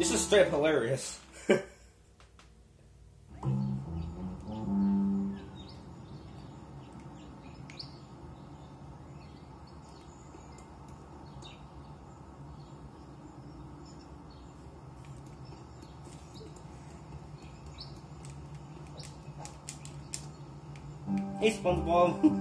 This is straight up hilarious. Hey, SpongBob.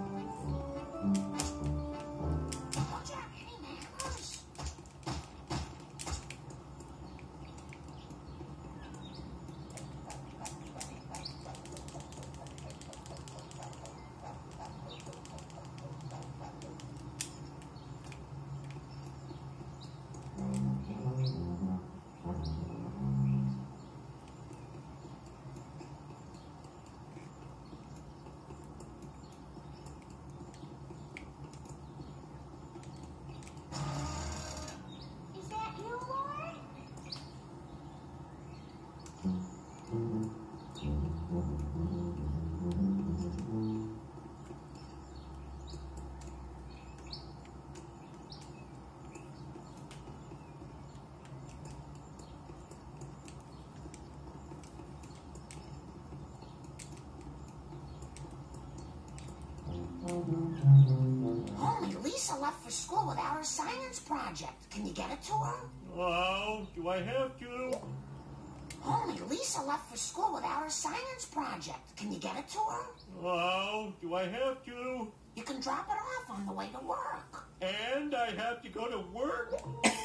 Only Lisa left for school without her science project. Can you get it to her? Oh, do I have to? Only Lisa left for school without her science project. Can you get it to her? Oh, do I have to? You can drop it off on the way to work. And I have to go to work?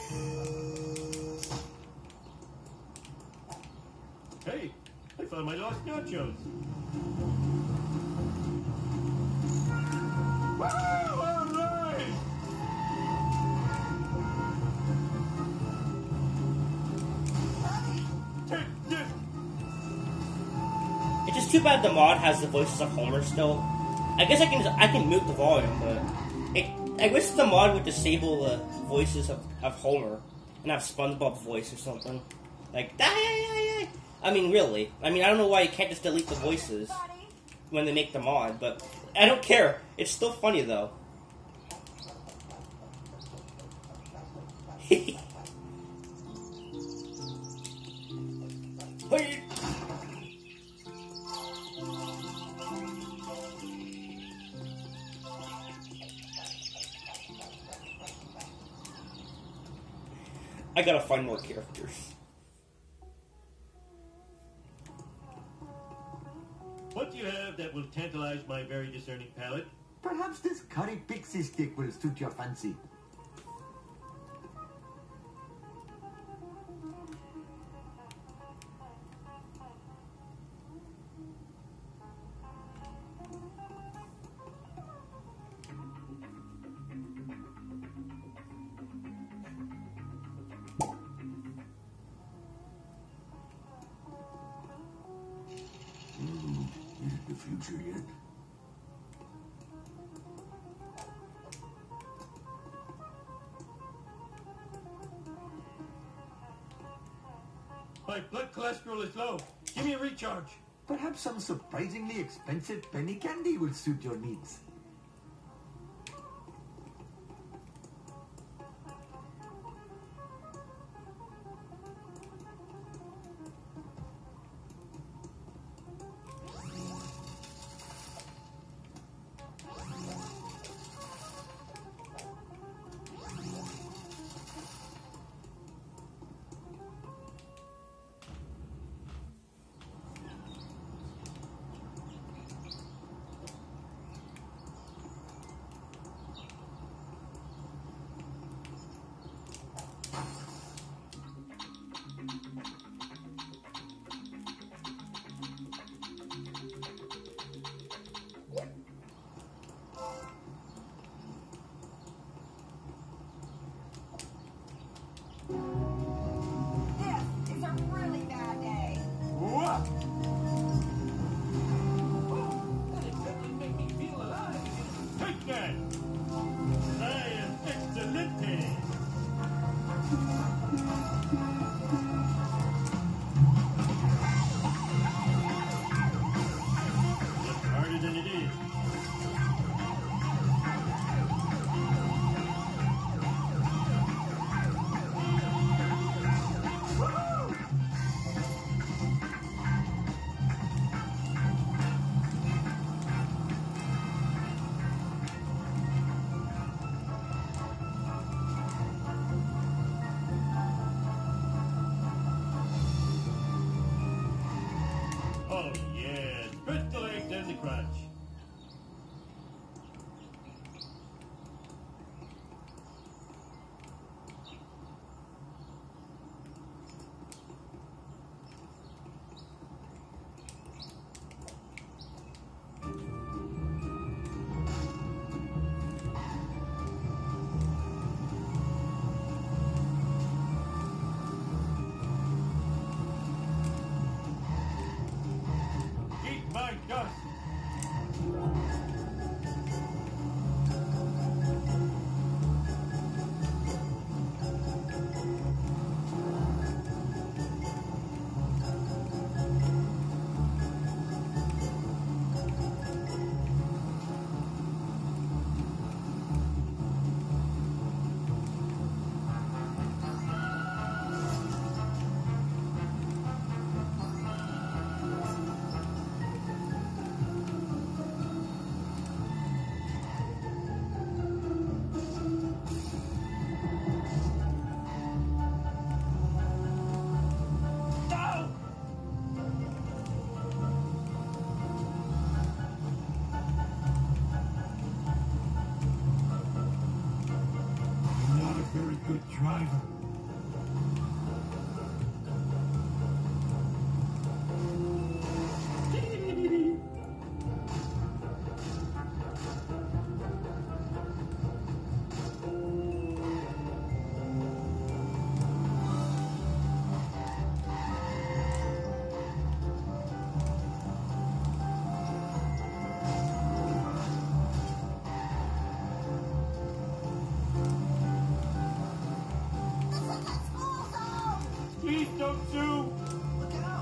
Hey, I found my lost nachos. Wow, all right! Take this! It's just too bad the mod has the voices of Homer still. I guess I can mute the volume, but I wish the mod would disable the voices of Homer and have SpongeBob voice or something. Like, I mean, really. I mean, I don't know why you can't just delete the voices when they make the mod, but I don't care. It's still funny, though. I gotta find more characters. What do you have that will tantalize my very discerning palate? Perhaps this curry pixie stick will suit your fancy. Is it the future yet? My blood cholesterol is low. Give me a recharge. Perhaps some surprisingly expensive penny candy will suit your needs. Oh, yes. Crystal eggs and the crunch. Eat my dust. I'm not a very good driver. This is a school zone! Please don't sue. Look out!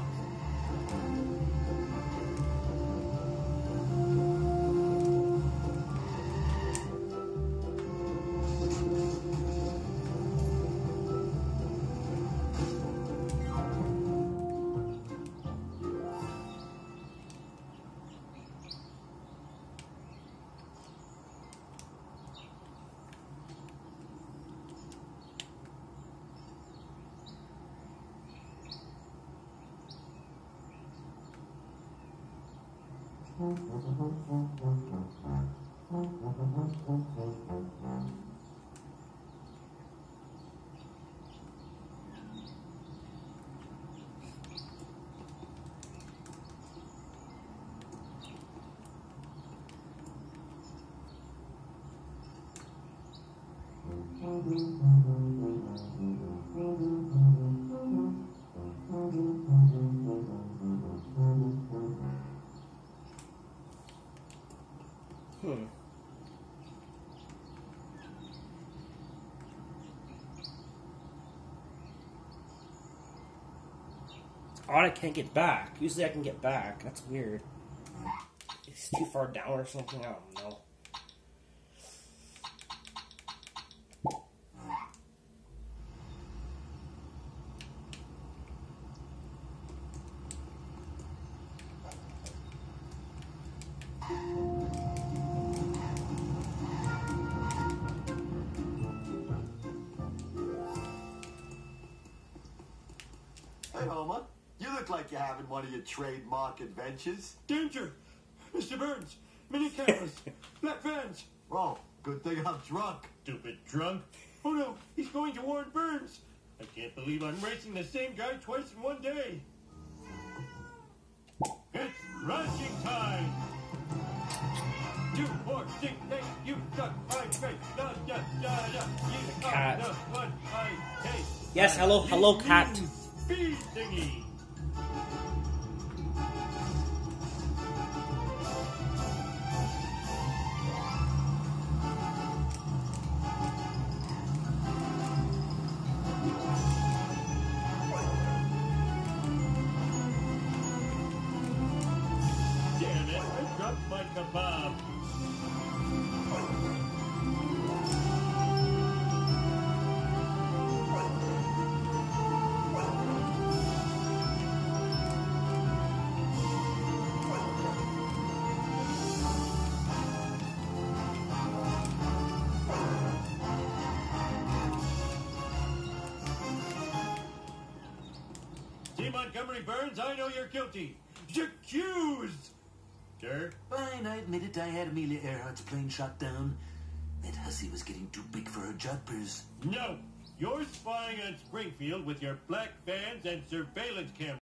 Odd I can't get back. Usually I can get back. That's weird. It's too far down or something. I don't know. Hey, Homer. You look like you're having one of your trademark adventures. Danger! Mr. Burns! Mini cameras! Black vans! Oh, good thing I'm drunk. Stupid drunk! Oh no, he's going to warn Burns! I can't believe I'm racing the same guy twice in one day! It's rushing time! 2, 4, 6, 8, you suck, I break, da da da da, you cat. are the one I take. Yes, hello, cat. Speed thingy! Damn it, I dropped my kebab. See, Montgomery Burns, I know you're guilty. accused! Sir? Fine, I admit it. I had Amelia Earhart's plane shot down. That hussy was getting too big for her jumpers. No! You're spying on Springfield with your black vans and surveillance cameras.